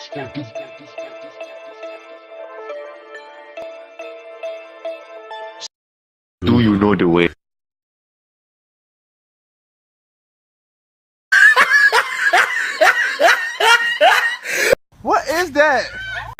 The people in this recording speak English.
Do you know the way? What is that?